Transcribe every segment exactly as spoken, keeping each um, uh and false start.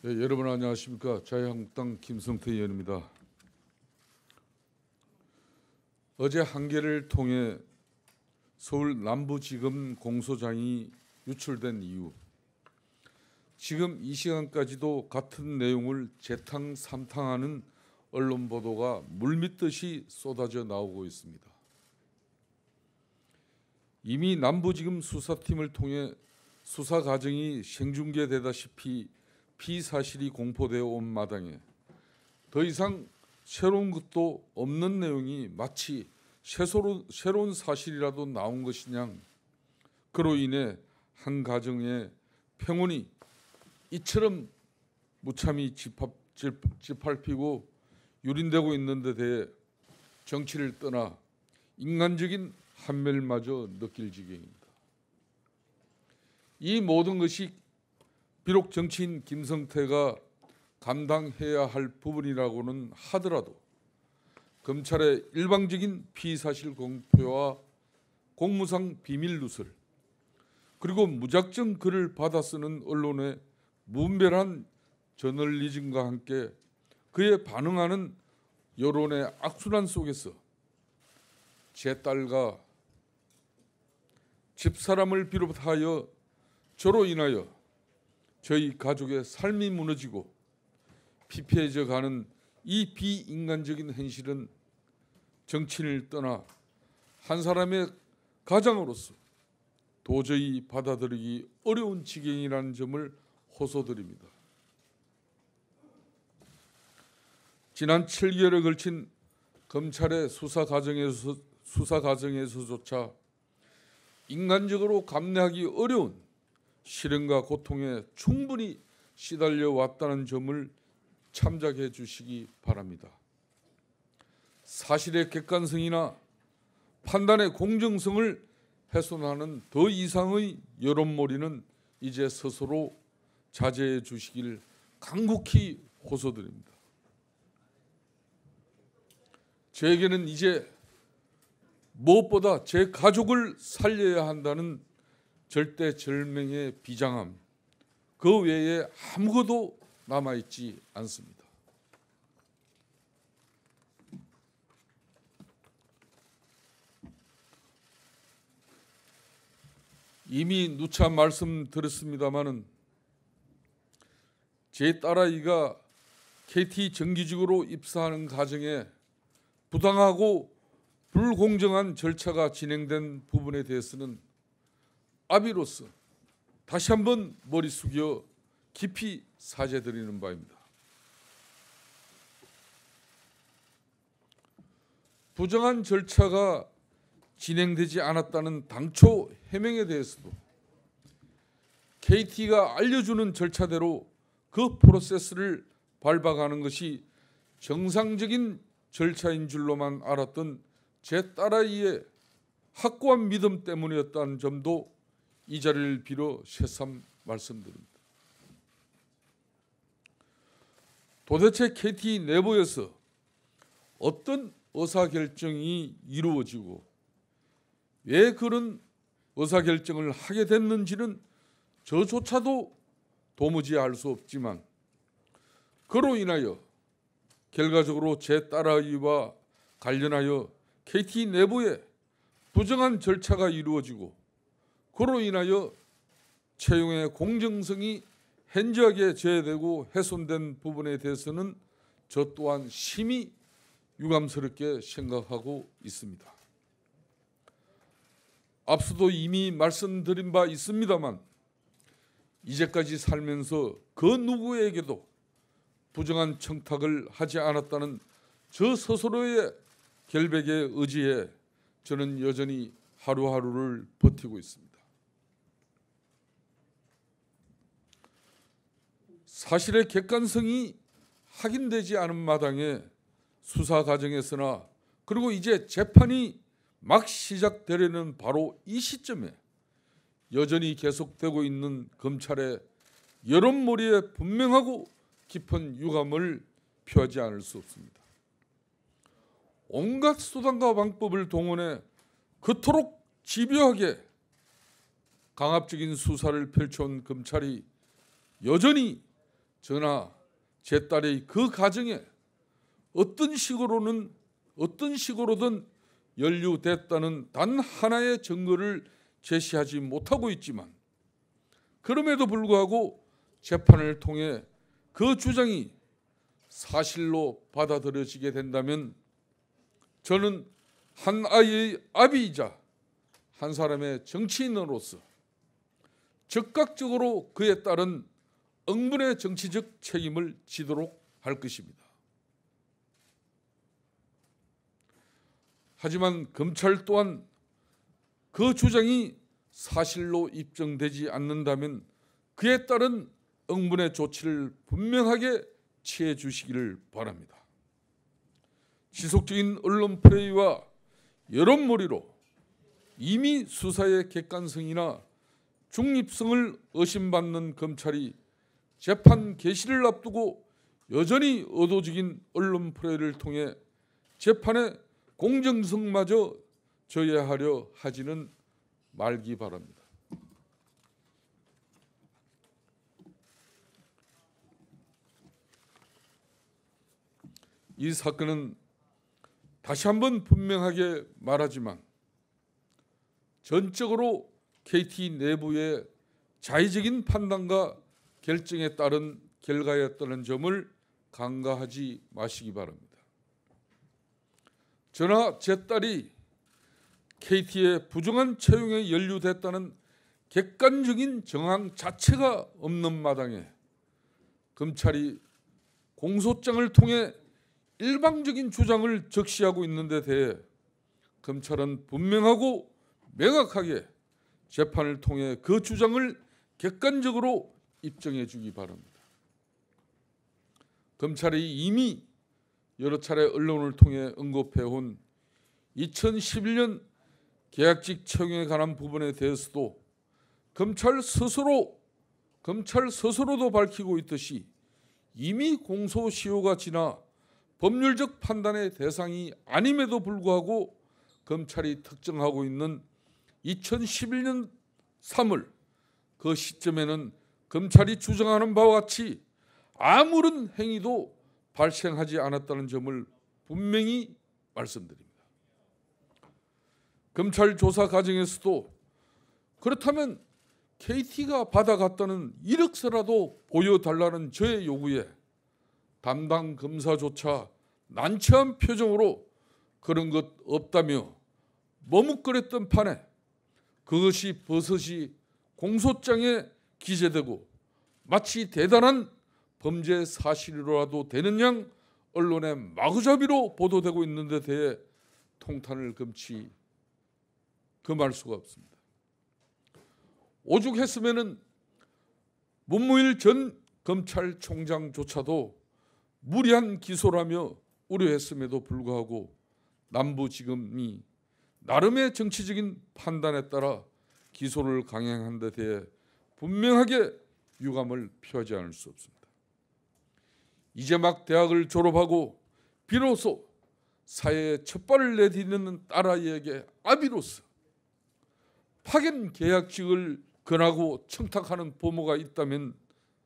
예, 여러분 안녕하십니까. 자유한국당 김성태 의원입니다. 어제 한겨레를 통해 서울 남부지검 공소장이 유출된 이후 지금 이 시간까지도 같은 내용을 재탕삼탕하는 언론 보도가 물밀듯이 쏟아져 나오고 있습니다. 이미 남부지검 수사팀을 통해 수사 과정이 생중계되다시피 피사실이 공포되어 온 마당에 더 이상 새로운 것도 없는 내용이 마치 새로운, 새로운 사실이라도 나온 것이냐. 그로 인해 한 가정의 평온이 이처럼 무참히 짓밟, 짓밟히고 유린되고 있는 데 대해 정치를 떠나 인간적인 한멸마저 느낄 지경입니다. 이 모든 것이 비록 정치인 김성태가 감당해야 할 부분이라고는 하더라도 검찰의 일방적인 피사실 공표와 공무상 비밀 누설 그리고 무작정 글을 받아 쓰는 언론의 무분별한 저널리즘과 함께 그에 반응하는 여론의 악순환 속에서 제 딸과 집사람을 비롯하여 저로 인하여 저희 가족의 삶이 무너지고 피폐해져 가는 이 비인간적인 현실은 정치인을 떠나 한 사람의 가장으로서 도저히 받아들이기 어려운 지경이라는 점을 호소드립니다. 지난 칠 개월에 걸친 검찰의 수사 과정에서, 수사 과정에서조차 인간적으로 감내하기 어려운 시련과 고통에 충분히 시달려 왔다는 점을 참작해 주시기 바랍니다. 사실의 객관성이나 판단의 공정성을 훼손하는 더 이상의 여론몰이는 이제 스스로 자제해 주시길 간곡히 호소드립니다. 저에게는 이제 무엇보다 제 가족을 살려야 한다는 절대절명의 비장함, 그 외에 아무것도 남아있지 않습니다. 이미 누차 말씀드렸습니다마는 제 딸아이가 케이티 정규직으로 입사하는 과정에 부당하고 불공정한 절차가 진행된 부분에 대해서는 아비로서 다시 한번 머리 숙여 깊이 사죄드리는 바입니다. 부정한 절차가 진행되지 않았다는 당초 해명에 대해서도 케이티가 알려주는 절차대로 그 프로세스를 밟아가는 것이 정상적인 절차인 줄로만 알았던 제 딸아이의 확고한 믿음 때문이었다는 점도 이 자리를 빌어 새삼 말씀드립니다. 도대체 케이티 내부에서 어떤 의사결정이 이루어지고 왜 그런 의사결정을 하게 됐는지는 저조차도 도무지 알 수 없지만 그로 인하여 결과적으로 제 딸아이와 관련하여 케이티 내부에 부정한 절차가 이루어지고 그로 인하여 채용의 공정성이 현저하게 제외되고 훼손된 부분에 대해서는 저 또한 심히 유감스럽게 생각하고 있습니다. 앞서도 이미 말씀드린 바 있습니다만 이제까지 살면서 그 누구에게도 부정한 청탁을 하지 않았다는 저 스스로의 결백에 의지해 저는 여전히 하루하루를 버티고 있습니다. 사실의 객관성이 확인되지 않은 마당에 수사 과정에서나 그리고 이제 재판이 막 시작되려는 바로 이 시점에 여전히 계속되고 있는 검찰의 여론몰이에 분명하고 깊은 유감을 표하지 않을 수 없습니다. 온갖 수단과 방법을 동원해 그토록 집요하게 강압적인 수사를 펼쳐온 검찰이 여전히 저나 제 딸의 그 가정에 어떤 식으로는 어떤 식으로든 연루됐다는 단 하나의 증거를 제시하지 못하고 있지만, 그럼에도 불구하고 재판을 통해 그 주장이 사실로 받아들여지게 된다면 저는 한 아이의 아비이자 한 사람의 정치인으로서 즉각적으로 그에 따른 응분의 정치적 책임을 지도록 할 것입니다. 하지만 검찰 또한 그 주장이 사실로 입증되지 않는다면 그에 따른 응분의 조치를 분명하게 취해 주시기를 바랍니다. 지속적인 언론 플레이와 여론몰이로 이미 수사의 객관성이나 중립성을 의심받는 검찰이 재판 개시를 앞두고 여전히 의도적인 언론 플레이를 통해 재판의 공정성마저 저해하려 하지는 말기 바랍니다. 이 사건은 다시 한번 분명하게 말하지만 전적으로 케이티 내부의 자의적인 판단과 결정에 따른 결과였다는 점을 간과하지 마시기 바랍니다. 저나 제 딸이 케이티의 부정한 채용에 연루됐다는 객관적인 정황 자체가 없는 마당에 검찰이 공소장을 통해 일방적인 주장을 적시하고 있는 데 대해 검찰은 분명하고 명확하게 재판을 통해 그 주장을 객관적으로 입증해 주기 바랍니다. 검찰이 이미 여러 차례 언론을 통해 언급해온 이천십일 년 계약직 채용에 관한 부분에 대해서도 검찰 스스로 검찰 스스로도 밝히고 있듯이 이미 공소시효가 지나 법률적 판단의 대상이 아님에도 불구하고 검찰이 특정하고 있는 이천십일 년 삼월 그 시점에는 검찰이 주장하는 바와 같이 아무런 행위도 발생하지 않았다는 점을 분명히 말씀드립니다. 검찰 조사 과정에서도 그렇다면 케이티가 받아갔다는 이력서라도 보여달라는 저의 요구에 담당 검사조차 난처한 표정으로 그런 것 없다며 머뭇거렸던 판에 그것이 버섯이 공소장에 기재되고 마치 대단한 범죄 사실이라도 되는 양 언론의 마구잡이로 보도되고 있는 데 대해 통탄을 금치 금할 수가 없습니다. 오죽했으면은 문무일 전 검찰총장조차도 무리한 기소라며 우려했음에도 불구하고 남부지검이 나름의 정치적인 판단에 따라 기소를 강행한 데 대해 분명하게 유감을 표하지 않을 수 없습니다. 이제 막 대학을 졸업하고 비로소 사회에 첫 발을 내딛는 딸아이에게 아비로서 파견 계약직을 권하고 청탁하는 부모가 있다면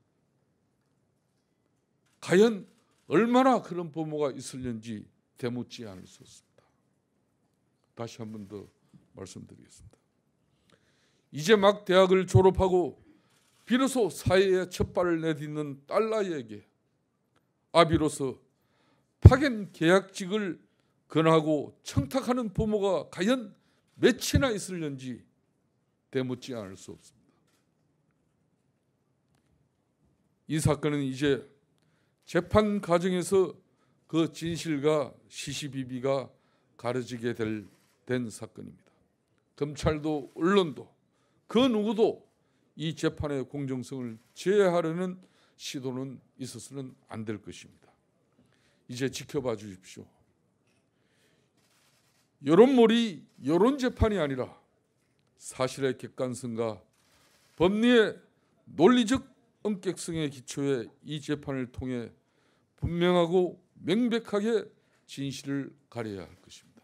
과연 얼마나 그런 부모가 있을는지 되묻지 않을 수 없습니다. 다시 한 번 더 말씀드리겠습니다. 이제 막 대학을 졸업하고 비로소 사회에 첫 발을 내딛는 딸아이에게 아비로서 파견 계약직을 권하고 청탁하는 부모가 과연 몇이나 있을는지 되묻지 않을 수 없습니다. 이 사건은 이제 재판 과정에서 그 진실과 시시비비가 가려지게 될, 된 사건입니다. 검찰도 언론도 그 누구도 이 재판의 공정성을 제해하려는 시도는 있어서는 안 될 것입니다. 이제 지켜봐 주십시오. 여론몰이 여론 재판이 아니라 사실의 객관성과 법리의 논리적 엄격성에 기초해 이 재판을 통해 분명하고 명백하게 진실을 가려야 할 것입니다.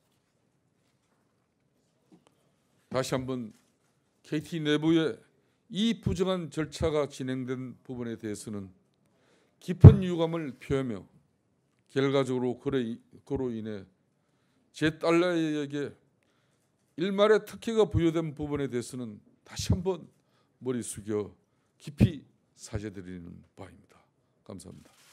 다시 한번 케이티 내부의 이 부정한 절차가 진행된 부분에 대해서는 깊은 유감을 표하며 결과적으로 그로 인해 제 딸에게 일말의 특혜가 부여된 부분에 대해서는 다시 한번 머리 숙여 깊이 사죄드리는 바입니다. 감사합니다.